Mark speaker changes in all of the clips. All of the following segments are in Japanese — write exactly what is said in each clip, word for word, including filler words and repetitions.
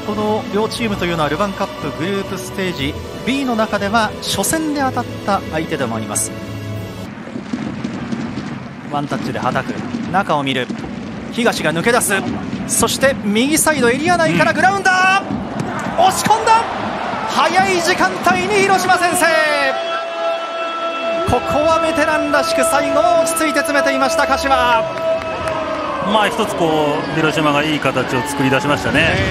Speaker 1: この両チームというのはルヴァンカップグループステージ ビー の中では初戦で当たった相手でもあります。ワンタッチではたく、中を見る、東が抜け出す、そして右サイドエリア内からグラウンダー、押し込んだ、早い時間帯に広島先制。ここはベテランらしく最後は落ち着いて詰めていました柏。
Speaker 2: まあ一つこう広島がいい形を作り出しましたね。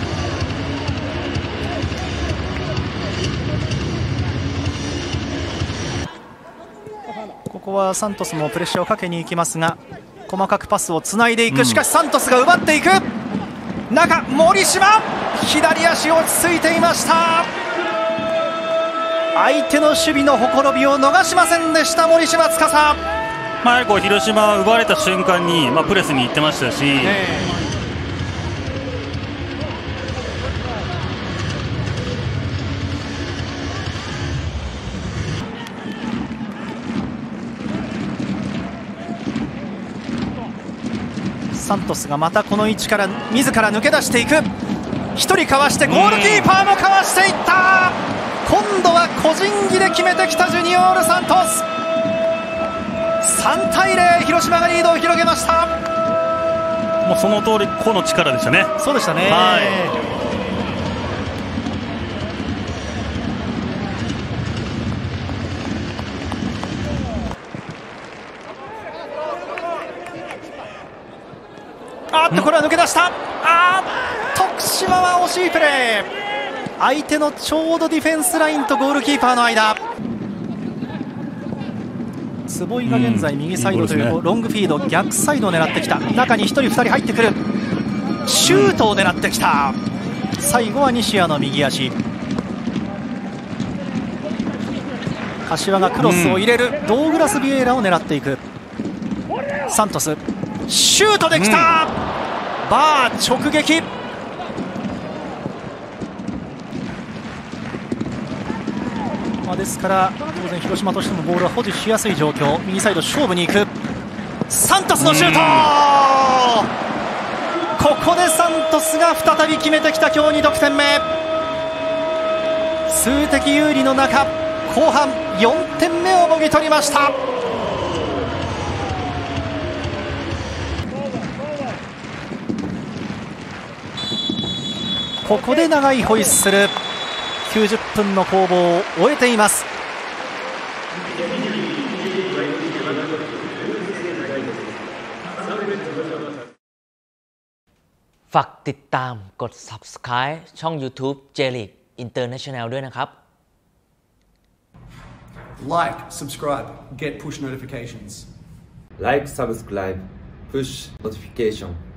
Speaker 1: ここはサントスもプレッシャーをかけに行きますが、細かくパスをつないでいく。しかしサントスが奪っていく。中、森島、左足落ち着いていました。相手の守備のほころびを逃しませんでした森島司。
Speaker 2: まあ、こう広島は奪われた瞬間に、まあ、プレスに行ってましたし、え
Speaker 1: ー、サントスがまたこの位置から自ら抜け出していく。一人かわしてゴールキーパーもかわしていった。今度は個人技で決めてきたジュニオール・サントス。さんたいゼロ、広島がリードを広げました。
Speaker 2: もうその通り、個の力でしたね。
Speaker 1: そうでしたね。
Speaker 2: はい、
Speaker 1: あっと、これは抜け出した。あー、徳島は惜しいプレー。相手のちょうどディフェンスラインとゴールキーパーの間。坪井が現在右サイドというロングフィード、逆サイドを狙ってきた。中にひとりふたり入ってくる。シュートを狙ってきた。最後は西矢の右足。柏がクロスを入れる。ドーグラス・ビエイラを狙っていく。サントス、シュートできた。バー直撃。ですから当然広島としてもボールは保持しやすい状況。右サイド勝負に行く。サントスのシュート。ここでサントスが再び決めてきた今日に得点目。数的有利の中、後半よんてんめをもぎ取りました。ここで長いホイッスル。きゅうじゅっぷんの攻防を終えています。
Speaker 3: ฝากติดตามกด ซับสไครบ์ ช่อง ยูทูบ J League International ด้วยนะครับ
Speaker 4: Like, subscribe, get push notifications.
Speaker 5: Like, subscribe, push notification.